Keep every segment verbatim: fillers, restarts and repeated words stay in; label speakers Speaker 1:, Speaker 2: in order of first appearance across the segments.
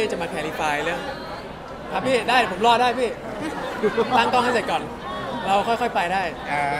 Speaker 1: จะมาแคลิฟายเรื่องครับพี่ได้ผมรอได้พี่ตั้งกล้องให้เสร็จก่อนเราค่อยๆไปได้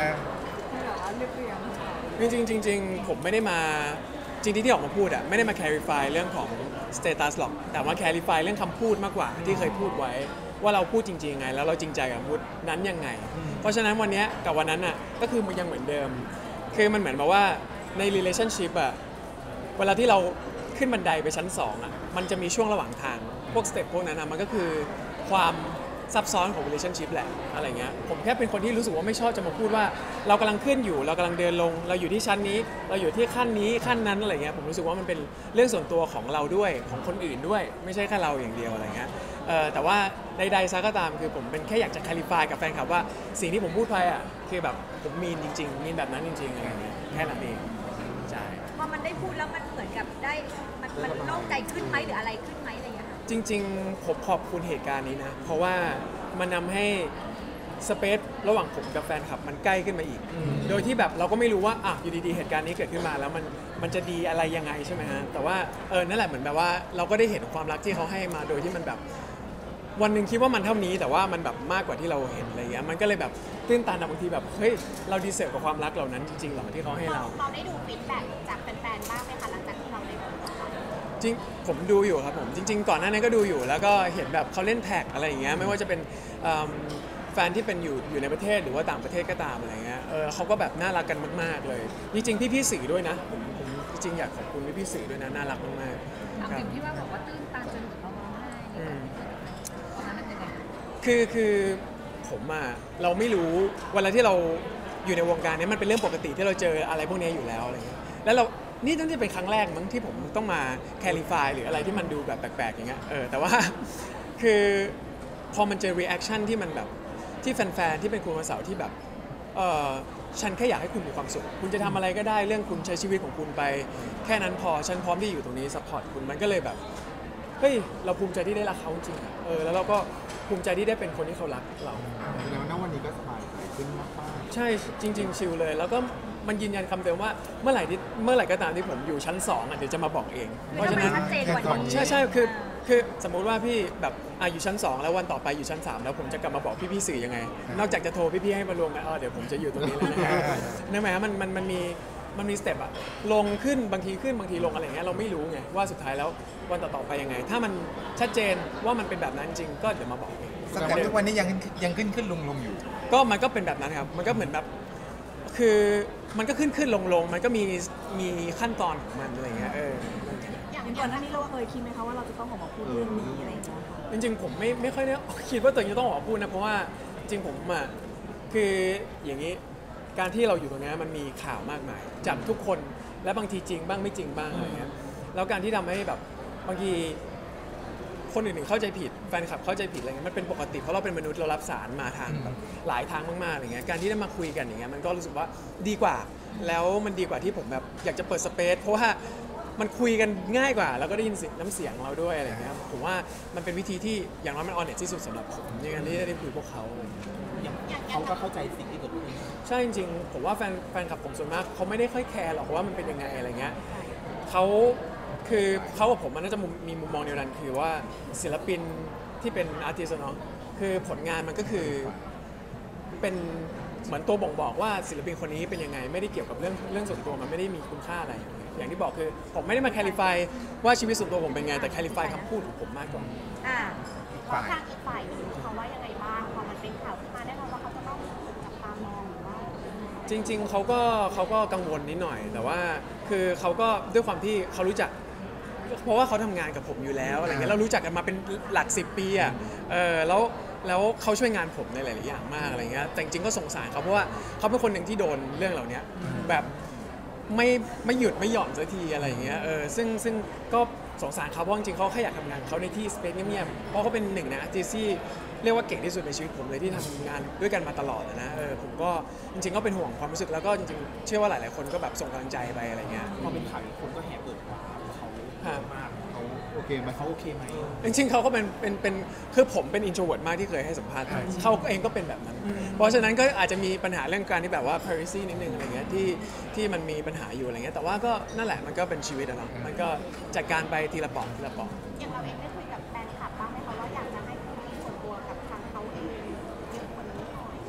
Speaker 1: จริงจริงจริงผมไม่ได้มาจริงที่ออกมาพูดอะไม่ได้มาแคลิฟายเรื่องของสเตตัสหรอกแต่ว่าแคลิฟายเรื่องคำพูดมากกว่าที่เคยพูดไว้ว่าเราพูดจริงๆยังไงแล้วเราจริงใจกับพูดนั้นยังไงเพราะฉะนั้นวันนี้กับวันนั้นอะก็คือมันยังเหมือนเดิมคือมันเหมือนแบบว่าใน relationship อะเวลาที่เราขึ้นบันไดไปชั้นสองอะมันจะมีช่วงระหว่างทางพวกสเต็ปพวกนั้นอะมันก็คือความซับซ้อนของ relationship แหละอะไรเงี้ยผมแค่เป็นคนที่รู้สึกว่าไม่ชอบจะมาพูดว่าเรากำลังขึ้นอยู่เรากำลังเดินลงเราอยู่ที่ชั้นนี้เราอยู่ที่ขั้นนี้ขั้นนั้นอะไรเงี้ยผมรู้สึกว่ามันเป็นเรื่องส่วนตัวของเราด้วยของคนอื่นด้วยไม่ใช่แค่เราอย่างเดียวอะไรเงี้ยเออแต่ว่าใดๆซะก็ตามคือผมเป็นแค่อยากจะคลิฟายกับแฟนคลับว่าสิ่งที่ผมพูดไปอ่ะคือแบบผมมีนจริงๆมีนแบบนั้นจริงๆอะไรเงี้ยแค่นั้นเองใช่
Speaker 2: พอมันได้พูดแล้วมันเหมือนกับได้มันมันโล่งใจขึ้นไหมหรืออะไรขึ้นไหมอะไรอย่างเงี้ย
Speaker 1: จริงๆผมขอบคุณเหตุการณ์นี้นะเพราะว่ามันทำให้สเปซระหว่างผมกับแฟนคลับมันใกล้ขึ้นมาอีกโดยที่แบบเราก็ไม่รู้ว่าอ่ะอยู่ดีๆเหตุการณ์นี้เกิดขึ้นมาแล้วมันมันจะดีอะไรยังไงใช่ไหมฮะแต่ว่าเออนั่นแหละเหมือนแบบว่าเราก็ได้เห็นความรักที่เขาให้มาโดยที่มันแบบวันหนึ่งคิดว่ามันเท่านี้แต่ว่ามันแบบมากกว่าที่เราเห็นอะไรเงี้ยมันก็เลยแบบตื้นตันบางทีแบบเฮ้ยเราดีเซอร์กับความรักเหล่านั้นจริงๆหรอที่เขาให้เรา
Speaker 2: เราได้ดูฟีดแบ็กจากแฟนๆบ้างไหมคะหลังจากที่เราได้ดู
Speaker 1: จริงผมดูอยู่ครับผมจริงๆก่อนหน้านั้นก็ดูอยู่แล้วก็เห็นแบบเขาเล่นแท็กอะไรอย่างเงี้ยไม่ว่าจะเป็นแฟนที่เป็นอยู่อยู่ในประเทศหรือว่าต่างประเทศก็ตามอะไรเงี้ยเออเขาก็แบบน่ารักกันมากๆเลยจริงๆพี่ๆสื่อด้วยนะผมผมจริงๆอยากขอบคุณพี่ๆสื่อด้วยนะน่ารักมาก
Speaker 2: ๆเอาถึงที่ว่าบอกว่าตื้นตันจนถึงเราร้องไห้ตอนนั้นเป็นยังไง
Speaker 1: คือคือผมอ่ะเราไม่รู้เวลาที่เราอยู่ในวงการนี้มันเป็นเรื่องปกติที่เราเจออะไรพวกนี้อยู่แล้วอะไรเงี้ยแล้วเรานี่ตั้งแต่เป็นครั้งแรกมั้งที่ผมต้องมาแคลิฟายหรืออะไรที่มันดูแบบแปลกๆอย่างเงี้ยเออแต่ว่าคือพอมันเจอรีแอคชั่นที่มันแบบที่แฟนๆที่เป็นคุณวันเสาร์ที่แบบเออฉันแค่อยากให้คุณมีความสุขคุณจะทำอะไรก็ได้เรื่องคุณใช้ชีวิตของคุณไปแค่นั้นพอฉันพร้อมที่อยู่ตรงนี้ซัพพอร์ตคุณมันก็เลยแบบเฮ้ยเราภูมิใจที่ได้รักเขาจริงๆเออแล้วเราก็ภูมิใจที่ได้เป็นคนที่เขารักเรา
Speaker 3: แสดงว่าวันนี้ก็สบายใจขึ้นมาก
Speaker 1: ๆใช่จริงๆชิลเลยแล้วก็มันยืนยันคำเดิมว่าเมื่อไหร่ที่เมื่อไหร่ก็ตามที่ผมอยู่ชั้นสองอ่ะเดี๋ยวจะมาบอกเองเพราะฉะนั้นใช่ใช่คือคือสมมุติว่าพี่แบบอ่ะอยู่ชั้นสองแล้ววันต่อไปอยู่ชั้นสามแล้วผมจะกลับมาบอกพี่ๆสื่อยังไงนอกจากจะโทรพี่ๆให้มารวมกันอ๋อเดี๋ยวผมจะอยู่ตรงนี้แล้วนะนั่นหมายความมันมันมันมีมันมีสเต็ปอะลงขึ้นบางทีขึ้นบางทีลงอะไรเงี้ยเราไม่รู้ไงว่าสุดท้ายแล้ววันต่อๆไปยังไงถ้ามันชัดเจนว่ามันเป็นแบบนั้นจริงก็เดี๋ยวมาบอกเอง
Speaker 3: สเต็ปทุกวันนี้ยังยังขึ้นขึ้นลงลงอยู่
Speaker 1: ก็มันก็เป็นแบบนั้นครับมันก็เหมือนแบบคือมันก็ขึ้นขึ้นลงลงมันก็มีมีขั้นตอนของมันอะไรเงี้ยเออ
Speaker 2: อย่างก่อนหน้านี้เราเคยคิดไหมคะว่าเราจะต้องออกมาพูดเรื่องนี้อะไรอย่างเงี้ย
Speaker 1: จริงๆผมไม่ไม่ค่อยได้คิดว่าตัวเองจะต้องออกมาพูดนะเพราะว่าจริงผมอ่ะคืออย่างนี้การที่เราอยู่ตรงนี้มันมีข่าวมากมายจากทุกคนและบางทีจริงบ้างไม่จริงบ้างอะไรเงี้ยแล้วการที่ทำให้แบบบางทีคนอื่นๆเข้าใจผิดแฟนคลับเข้าใจผิดอะไรเงี้ยมันเป็นปกติเพราะเราเป็นมนุษย์เรารับสารมาทางแบบหลายทางมากๆอะไรเงี้ยการที่ได้มาคุยกันอย่างเงี้ยมันก็รู้สึกว่าดีกว่าแล้วมันดีกว่าที่ผมแบบอยากจะเปิดสเปซเพราะว่ามันคุยกันง่ายกว่าแล้วก็ได้ยินน้ำเสียงเราด้วยอะไรเงี้ยผมว่ามันเป็นวิธีที่อย่างน้อยมันออนเน็ตที่สุดสำหรับผมในการที่ได้คุยพวกเขา
Speaker 3: เขาก็เข้าใจสิ่งที่เกิดขึ้น
Speaker 1: ใช่จริงๆผมว่าแฟนแฟนคลับผมส่วนมากเขาไม่ได้ค่อยแคร์หรอกว่ามันเป็นยังไงอะไรเงี้ยเขาคือเขากับผมมันน่าจะมีมุมมองเดียวกันคือว่าศิลปินที่เป็นอาร์ติสต์เนาะคือผลงานมันก็คือเป็นเหมือนตัวบ่งบอกว่าศิลปินคนนี้เป็นยังไงไม่ได้เกี่ยวกับเรื่องเรื่องส่วนตัวมันไม่ได้มีคุณค่าอะไรอย่างที่บอกคือผมไม่ได้มาแคลิฟายว่าชีวิตส่วนตัวผมเป็นไงแต่แคลิฟายคำพูดของผมมากกว่า
Speaker 2: อ่าเพราะทางอีกฝ่ายเขาว่ายังไงบ้างพอมันเป็นข่าวขึ้นมาได้ไหมว่าเขาจะต้องจับตามองหรือว่า
Speaker 1: จริงๆเขาก็เขาก็กังวลนิดหน่อยแต่ว่าคือเขาก็ด้วยความที่เขารู้จักเพราะว่าเขาทำงานกับผมอยู่แล้วอะไรเงี้ยเรารู้จักกันมาเป็นหลักสิบปีอ่ะเออแล้วแล้วเขาช่วยงานผมในหลายๆอย่างมากอะไรเงี้ยแต่จริงๆก็สงสารเขาเพราะว่าเขาเป็นคนหนึ่งที่โดนเรื่องเหล่านี้แบบไม่ไม่หยุดไม่หย่อนสักทีอะไรเงี้ยเออซึ่งซึ่งก็สงสารเขาเพราะจริงๆเขาแค่อยากทำงานเขาในที่สเปซเงียบๆเพราะเขาเป็นหนึ่งในอาร์ติสต์ที่เรียกว่าเก่งที่สุดในชีวิตผมเลยที่ทำงานด้วยกันมาตลอดนะเออผมก็จริงๆก็เป็นห่วงความรู้สึกแล้วก็จริงๆเชื่อว่าหลายๆคนก็แบบส่งกำลังใจไปอะไรเงี้ย
Speaker 3: พอเป็นข่าวคนก็แห่เปิดว่าเขามากเขาโอเคไหมเขาโอเคไหม
Speaker 1: จริงๆเขาก็เป็นเป็นเป็นคือผมเป็นอินโทรเวิร์ตมากที่เคยให้สัมภาษณ์ไปเขาเองก็เป็นแบบนั้นเพราะฉะนั้นก็อาจจะมีปัญหาเรื่องการที่แบบว่า privacy นิดนึงอะไรเงี้ยที่ที่มันมีปัญหาอยู่อะไรเงี้ยแต่ว่าก็นั่นแหละมันก็เป็นชีวิตอะเนาะมันก็จัดการไปทีละปอกทีละปอก
Speaker 2: อย่างเราเองได้คุยกับแฟน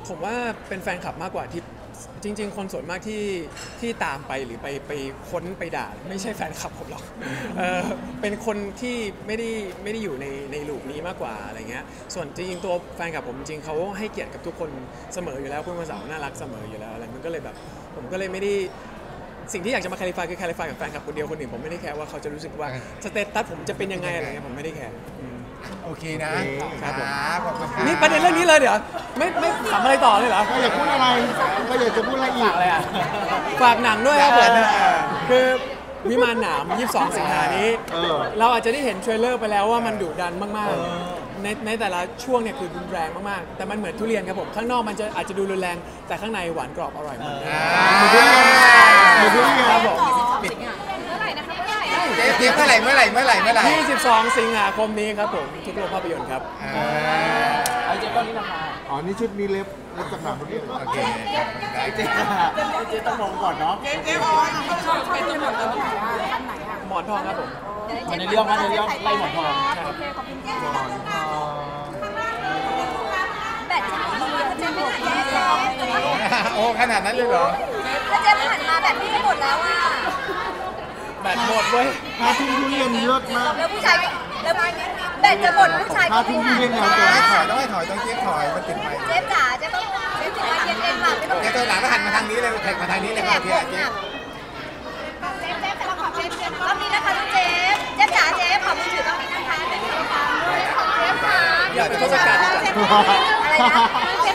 Speaker 1: ผมว่าเป็นแฟนคลับมากกว่าที่จริง ๆ คนส่วนมากที่ที่ตามไปหรือไปไปค้นไปด่าไม่ใช่แฟนคลับผมหรอกเออเป็นคนที่ไม่ได้ไม่ได้อยู่ในในลูปนี้มากกว่าอะไรเงี้ยส่วนจริงๆตัวแฟนคลับผมจริงเขาให้เกียรติกับทุกคนเสมออยู่แล้วคุณวันเสาร์น่ารักเสมออยู่แล้วอะไรมันก็เลยแบบผมก็เลยไม่ได้สิ่งที่อยากจะมาแคลิฟายคือแคลิฟายกับแฟนคลับคนเดียวคนอื่นผมไม่ได้แคร์ว่าเขาจะรู้สึกว่าสเตตัสผมจะเป็นยังไงอะไรเงี้ยผมไม่ได้แคร์
Speaker 4: โอเคนะครับ
Speaker 1: ผม
Speaker 4: ขอบคุณครับ
Speaker 1: นี่ประเด็นเรื่องนี้เลยเดี๋ยวไม่ไม่ถามอะไรต่อเลยเหรอ
Speaker 3: ก็อยากพูดอะไรก็อยากจะพูดอะไรอีก
Speaker 1: อะไรอ่ะฝากหนังด้วยครับผมคือวิมานหนามยี่สิบสองสิงหานี้
Speaker 3: เออ
Speaker 1: เราอาจจะได้เห็นเทรลเลอร์ไปแล้วว่ามันดุดันมากๆในในแต่ละช่วงเนี่ยคือรุนแรงมากๆแต่มันเหมือนทุเรียนครับผมข้างนอกมันจะอาจจะดูรุนแรงแต่ข้างในหวานกรอบอร่อยมัน
Speaker 3: มีทุเรียนมีทุเรียน
Speaker 1: ครับผม
Speaker 4: ปิด
Speaker 2: เมื่อไหร่นะคะเมื่อไหร่
Speaker 4: เจ๊เจ๊เมื่อไหร่เมื่อไหร่เมื่อไหร่เมื่อไหร่
Speaker 1: ยี่สิบสองสิงหาคมนี้ครับผมทุกโรงภาพยนตร์ครับ
Speaker 4: อ่า
Speaker 1: ไอเจ๊ก็นี่นะคะ
Speaker 3: อ๋อ นี่ชุดนี้เล็บเล็บจากหนังทุเรียนเหรอ
Speaker 4: โอเคได้เจ๊
Speaker 3: เจ๊ต้องมองก่อนเนาะ
Speaker 1: หมอนทองครับผม
Speaker 3: มันในเรื่องมันในเรื่องไล่หมอนทอง
Speaker 2: โอเคขอบคุณค่ะแบตจะหมดแล้วเจ๊ไม่หายใจ
Speaker 4: โอ้ขนาดนั้นเลยเหรอ
Speaker 2: แล้วเจ๊ผ่านมาแบบนี้หมดแล้วอ่ะ
Speaker 1: แบตหมดเว้ย
Speaker 3: พาทิ้งทุเรียนเลิศมาก
Speaker 2: แล้วผู้ชายแล้วแบตจะหมดผู้ชายก็
Speaker 3: พา
Speaker 2: ไม่
Speaker 3: ทิ้งทุ
Speaker 2: หาย
Speaker 3: เรียน
Speaker 2: เล
Speaker 3: แล้ว
Speaker 2: ย
Speaker 3: แต่
Speaker 4: ต้องให้ถอยต้องให้ถอยต้องเจ๊ถอยมันติดไป
Speaker 2: เจ๊จ๋าเจ๊ต้องเจ๊จ๋าเย็นเย็นๆมาไม่ต้อง
Speaker 4: เจ๊ตัวหลังก็หันมาทางนี้เลยแท็กมาทางนี้เลย
Speaker 2: แบ
Speaker 4: ครับ
Speaker 2: บ
Speaker 4: เจ๊
Speaker 2: หก
Speaker 4: เจ๊
Speaker 2: หนักเจ๊เจ๊แต่เราขอเจ๊เจ๊รอบนี้นะคะทุกเจ๊เจ๊จ๋าเจ๊ขอมือถือตรงนี้นะคะหนึ่งสองสามด้วยของเจ๊ค่ะ
Speaker 1: อยากเป็นทศกัณฐ์จัง
Speaker 2: อะไรนะเจ๊